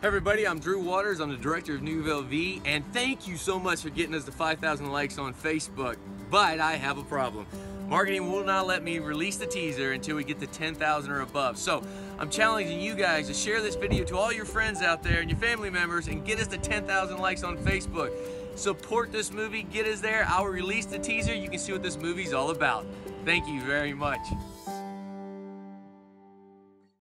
Hey everybody, I'm Drew Waters. I'm the director of Nouvelle Vie, and thank you so much for getting us to 5,000 likes on Facebook. But I have a problem. Marketing will not let me release the teaser until we get to 10,000 or above. So I'm challenging you guys to share this video to all your friends out there and your family members and get us to 10,000 likes on Facebook. Support this movie, get us there. I'll release the teaser. You can see what this movie's all about. Thank you very much.